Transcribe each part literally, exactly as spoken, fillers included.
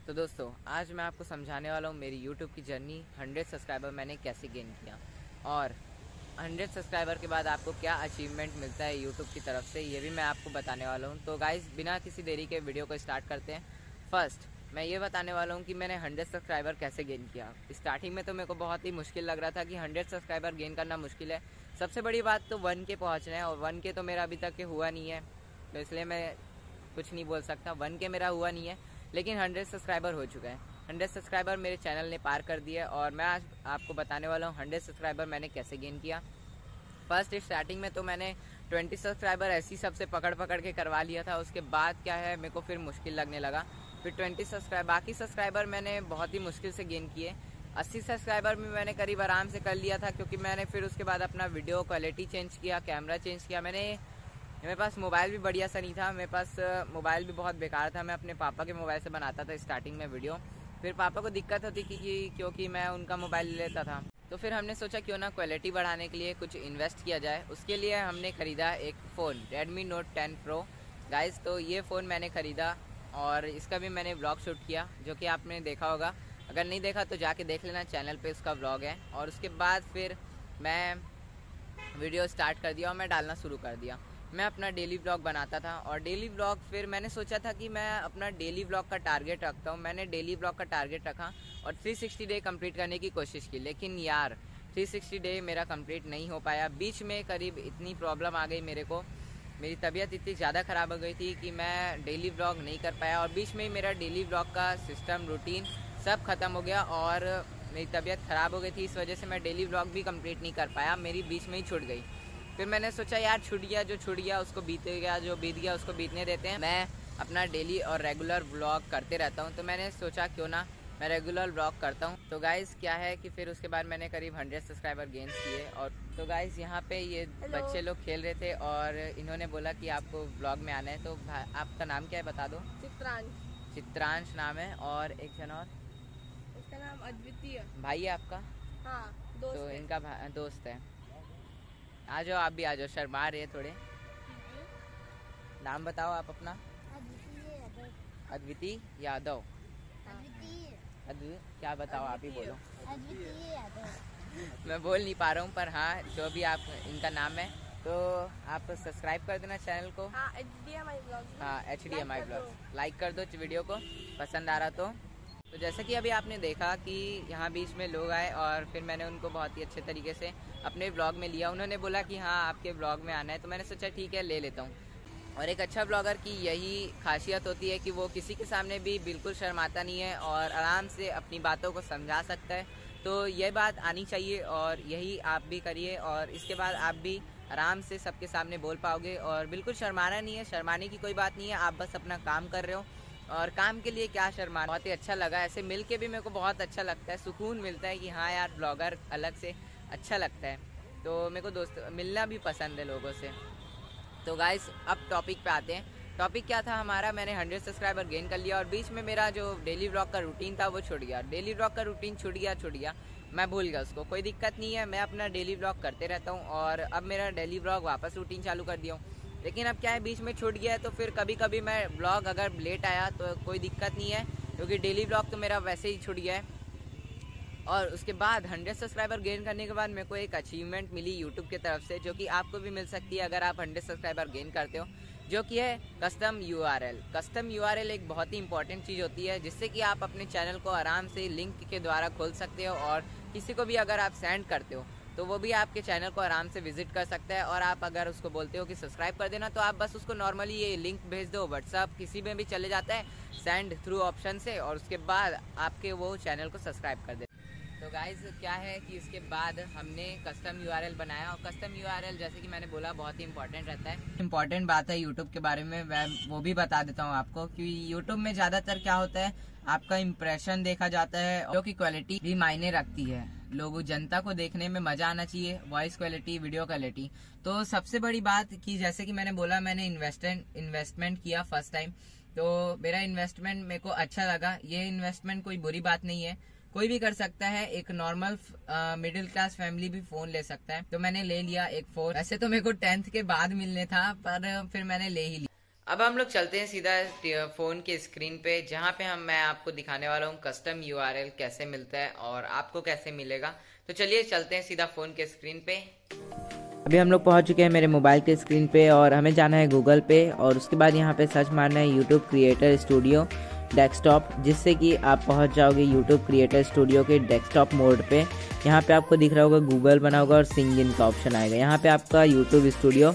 तो दोस्तों आज मैं आपको समझाने वाला हूँ मेरी यूट्यूब की जर्नी हंड्रेड सब्सक्राइबर मैंने कैसे गेन किया और हंड्रेड सब्सक्राइबर के बाद आपको क्या अचीवमेंट मिलता है यूट्यूब की तरफ से, ये भी मैं आपको बताने वाला हूँ। तो गाइस बिना किसी देरी के वीडियो को स्टार्ट करते हैं। फर्स्ट मैं ये बताने वाला हूँ कि मैंने हंड्रेड सब्सक्राइबर कैसे गेन किया। स्टार्टिंग में तो मेरे को बहुत ही मुश्किल लग रहा था कि हंड्रेड सब्सक्राइबर गेन करना मुश्किल है। सबसे बड़ी बात तो वन के पहुँचना है और वन के तो मेरा अभी तक हुआ नहीं है, तो इसलिए मैं कुछ नहीं बोल सकता। वन के मेरा हुआ नहीं है, लेकिन हंड्रेड सब्सक्राइबर हो चुका है। हंड्रेड सब्सक्राइबर मेरे चैनल ने पार कर दिया और मैं आज आपको बताने वाला हूँ हंड्रेड सब्सक्राइबर मैंने कैसे गेन किया। फर्स्ट स्टार्टिंग में तो मैंने ट्वेंटी सब्सक्राइबर ऐसी सबसे पकड़ पकड़ के करवा लिया था। उसके बाद क्या है, मेरे को फिर मुश्किल लगने लगा। फिर ट्वेंटी सब्सक्राइबर बाकी सब्सक्राइबर मैंने बहुत ही मुश्किल से गेन किए। अस्सी सब्सक्राइबर में मैंने करीब आराम से कर लिया था, क्योंकि मैंने फिर उसके बाद अपना वीडियो क्वालिटी चेंज किया, कैमरा चेंज किया। मैंने मेरे पास मोबाइल भी बढ़िया सा नहीं था, मेरे पास मोबाइल भी बहुत बेकार था। मैं अपने पापा के मोबाइल से बनाता था स्टार्टिंग में वीडियो। फिर पापा को दिक्कत होती थी कि क्योंकि मैं उनका मोबाइल ले लेता था। तो फिर हमने सोचा क्यों ना क्वालिटी बढ़ाने के लिए कुछ इन्वेस्ट किया जाए। उसके लिए हमने ख़रीदा एक phone Redmi note ten pro guys. तो ये फ़ोन मैंने ख़रीदा और इसका भी मैंने व्लॉग शूट किया, जो कि आपने देखा होगा। अगर नहीं देखा तो जाके देख लेना, चैनल पे उसका व्लॉग है। और उसके बाद फिर मैं वीडियो स्टार्ट कर दिया और मैं डालना शुरू कर दिया। मैं अपना डेली व्लॉग बनाता था और डेली व्लॉग फिर मैंने सोचा था कि मैं अपना डेली व्लॉग का टारगेट रखता हूँ। मैंने डेली व्लॉग का टारगेट रखा और थ्री सिक्सटी डे कंप्लीट करने की कोशिश की, लेकिन यार थ्री सिक्सटी डे मेरा कंप्लीट नहीं हो पाया। बीच में करीब इतनी प्रॉब्लम आ गई मेरे को, मेरी तबीयत इतनी ज़्यादा ख़राब हो गई थी कि मैं डेली व्लॉग नहीं कर पाया। और बीच में ही मेरा डेली व्लॉग का सिस्टम रूटीन सब ख़त्म हो गया और मेरी तबीयत ख़राब हो गई थी। इस वजह से मैं डेली व्लॉग भी कंप्लीट नहीं कर पाया, मेरी बीच में ही छूट गई। फिर मैंने सोचा यार छूट गया जो छूट गया उसको बीत गया, जो बीत गया उसको बीतने देते हैं। मैं अपना डेली और रेगुलर व्लॉग करते रहता हूँ, तो मैंने सोचा क्यों ना मैं रेगुलर व्लॉग करता हूँ। तो गाइज़ क्या है कि फिर उसके बाद मैंने करीब हंड्रेड सब्सक्राइबर गेन किए। और तो गाइज़ यहाँ पे ये बच्चे लोग खेल रहे थे और इन्होंने बोला कि आपको व्लॉग में आना है। तो आपका नाम क्या है बता दो। चित्रांश। चित्रांश नाम है। और एक जन और, उसका नाम अद्वितीय। भाई है आपका? हाँ दोस्त तो है। इनका दोस्त है। आ जाओ आप भी आ जाओ, शर्मा रहे थोड़े। नाम बताओ आप अपना। अद्वितीय यादव। अद्वितीय क्या बताओ, आप ही बोलो। अद्वितीय यादव। मैं बोल नहीं पा रहा हूँ, पर हाँ जो भी आप इनका नाम है। तो आप सब्सक्राइब कर देना चैनल को। हाँ H D M I blog. हाँ H D M I blog like कर दो वीडियो को, पसंद आ रहा तो। तो जैसे कि अभी आपने देखा कि यहाँ बीच में लोग आए और फिर मैंने उनको बहुत ही अच्छे तरीके से अपने व्लॉग में लिया। उन्होंने बोला कि हाँ आपके व्लॉग में आना है, तो मैंने सोचा ठीक है ले लेता हूँ। और एक अच्छा ब्लॉगर की यही खासियत होती है कि वो किसी के सामने भी बिल्कुल शर्माता नहीं है और आराम से अपनी बातों को समझा सकता है। तो ये बात आनी चाहिए और यही आप भी करिए और इसके बाद आप भी आराम से सबके सामने बोल पाओगे। और बिल्कुल शर्माना नहीं है, शर्माने की कोई बात नहीं है। आप बस अपना काम कर रहे हो और काम के लिए क्या शर्माना। बहुत ही अच्छा लगा, ऐसे मिल के भी मेरे को बहुत अच्छा लगता है, सुकून मिलता है कि हाँ यार ब्लॉगर अलग से अच्छा लगता है। तो मेरे को दोस्त मिलना भी पसंद है लोगों से। तो गाइस अब टॉपिक पे आते हैं। टॉपिक क्या था हमारा, मैंने हंड्रेड सब्सक्राइबर गेन कर लिया और बीच में मेरा जो डेली व्लॉग का रूटीन था वो छूट गया। डेली व्लॉग का रूटीन छूट गया छूट गया मैं भूल गया उसको। कोई दिक्कत नहीं है, मैं अपना डेली व्लॉग करते रहता हूँ और अब मेरा डेली व्लॉग वापस रूटीन चालू कर दिया हूँ। लेकिन अब क्या है, बीच में छूट गया है तो फिर कभी कभी मैं व्लॉग अगर लेट आया तो कोई दिक्कत नहीं है, क्योंकि डेली व्लॉग तो मेरा वैसे ही छूट गया है। और उसके बाद हंड्रेड सब्सक्राइबर गेन करने के बाद मेरे को एक अचीवमेंट मिली यूट्यूब की तरफ से, जो कि आपको भी मिल सकती है अगर आप हंड्रेड सब्सक्राइबर गेन करते हो, जो कि है custom U R L. Custom U R L एक बहुत ही इंपॉर्टेंट चीज़ होती है, जिससे कि आप अपने चैनल को आराम से लिंक के द्वारा खोल सकते हो और किसी को भी अगर आप सेंड करते हो तो वो भी आपके चैनल को आराम से विजिट कर सकता है। और आप अगर उसको बोलते हो कि सब्सक्राइब कर देना, तो आप बस उसको नॉर्मली ये लिंक भेज दो, व्हाट्सअप किसी में भी चले जाता है सेंड थ्रू ऑप्शन से, और उसके बाद आपके वो चैनल को सब्सक्राइब कर दे। तो गाइज क्या है कि इसके बाद हमने कस्टम यूआरएल बनाया और कस्टम यूआरएल जैसे कि मैंने बोला बहुत ही इंपॉर्टेंट रहता है। इंपॉर्टेंट बात है यूट्यूब के बारे में, मैं वो भी बता देता हूँ आपको कि यूट्यूब में ज्यादातर क्या होता है, आपका इंप्रेशन देखा जाता है, जो कि क्वालिटी भी मायने रखती है। लोगों जनता को देखने में मजा आना चाहिए, वॉइस क्वालिटी, वीडियो क्वालिटी। तो सबसे बड़ी बात कि जैसे कि मैंने बोला मैंने इन्वेस्टमेंट इन्वेस्टमेंट किया फर्स्ट टाइम, तो मेरा इन्वेस्टमेंट मेरे को अच्छा लगा। ये इन्वेस्टमेंट कोई बुरी बात नहीं है, कोई भी कर सकता है। एक नॉर्मल मिडिल क्लास फैमिली भी फोन ले सकता है। तो मैंने ले लिया एक फोन। वैसे तो मेरे को टेंथ के बाद मिलने था, पर फिर मैंने ले ही लिया। अब हम लोग चलते हैं सीधा फ़ोन के स्क्रीन पे, जहाँ पे हम मैं आपको दिखाने वाला हूँ कस्टम यूआरएल कैसे मिलता है और आपको कैसे मिलेगा। तो चलिए चलते हैं सीधा फ़ोन के स्क्रीन पे। अभी हम लोग पहुँच चुके हैं मेरे मोबाइल के स्क्रीन पे और हमें जाना है गूगल पे और उसके बाद यहाँ पे सर्च मारना है यूट्यूब क्रिएटर स्टूडियो डेस्कटॉप, जिससे कि आप पहुँच जाओगे यूट्यूब क्रिएटर स्टूडियो के डेस्कटॉप मोड पे। यहाँ पे आपको दिख रहा होगा गूगल बना होगा और सिंग इन का ऑप्शन आएगा। यहाँ पे आपका यूट्यूब स्टूडियो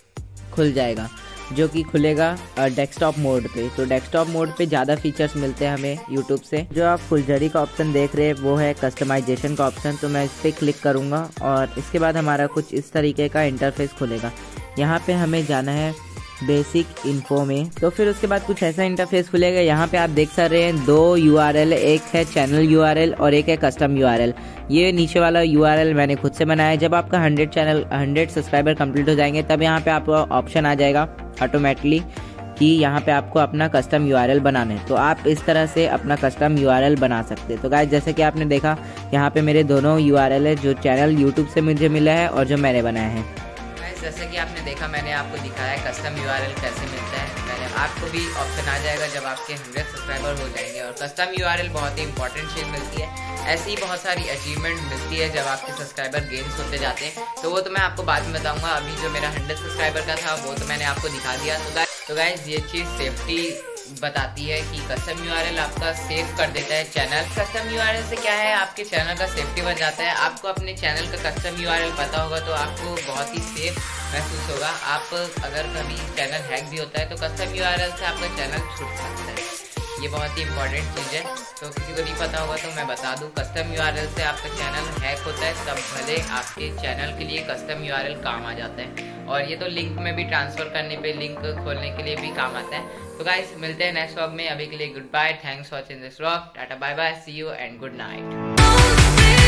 खुल जाएगा, जो कि खुलेगा डेस्कटॉप मोड पे। तो डेस्कटॉप मोड पे ज़्यादा फीचर्स मिलते हैं हमें यूट्यूब से। जो आप फुलझड़ी का ऑप्शन देख रहे हैं वो है कस्टमाइजेशन का ऑप्शन, तो मैं इस पर क्लिक करूँगा और इसके बाद हमारा कुछ इस तरीके का इंटरफेस खुलेगा। यहाँ पे हमें जाना है बेसिक इन्फो में, तो फिर उसके बाद कुछ ऐसा इंटरफेस खुलेगा। यहाँ पे आप देख सकते हैं दो यूआरएल, एक है चैनल यूआरएल और एक है कस्टम यूआरएल। ये नीचे वाला यूआरएल मैंने खुद से बनाया है। जब आपका hundred channel hundred subscriber complete हो जाएंगे तब यहाँ पे आपको ऑप्शन आ जाएगा ऑटोमेटिकली कि यहाँ पे आपको अपना कस्टम यूआरएल बनाना है। तो आप इस तरह से अपना कस्टम यूआरएल बना सकते हैं। तो गाइस जैसे कि आपने देखा यहाँ पे मेरे दोनों यूआरएल है, जो चैनल यूट्यूब से मुझे मिला है और जो मैंने बनाया है। जैसे कि आपने देखा मैंने आपको दिखाया है कस्टम यूआरएल कैसे मिलता है। मैंने आपको भी ऑप्शन आ जाएगा जब आपके हंड्रेड सब्सक्राइबर हो जाएंगे। और कस्टम यूआरएल बहुत ही इंपॉर्टेंट चीज़ मिलती है। ऐसी ही बहुत सारी अचीवमेंट मिलती है जब आपके सब्सक्राइबर गेन्स होते जाते हैं, तो वो तो मैं आपको बाद में बताऊंगा। अभी जो मेरा हंड्रेड सब्सक्राइबर का था वो तो मैंने आपको दिखा दिया। तो गाइस तो गाइस ये चीज़ सेफ्टी बताती है कि कस्टम यूआरएल आपका सेव कर देता है चैनल। कस्टम यूआरएल से क्या है, आपके चैनल का सेफ्टी बन जाता है। आपको अपने चैनल का कस्टम यूआरएल पता होगा तो आपको बहुत ही सेफ महसूस होगा। आप अगर कभी चैनल हैक भी होता है तो कस्टम यूआरएल से आपका चैनल छूट सकता है। ये बहुत ही इंपॉर्टेंट चीज़ है, तो किसी को नहीं पता होगा तो मैं बता दूं, कस्टम यूआरएल से आपका चैनल हैक होता है तब भले आपके चैनल के लिए कस्टम यूआरएल काम आ जाता है। और ये तो लिंक में भी ट्रांसफ़र करने पे, लिंक खोलने के लिए भी काम आता है। तो गाइस मिलते हैं नेक्स्ट व्लॉग में। अभी के लिए good bye, thanks for watching this vlog, ta-ta bye bye, see you and good night.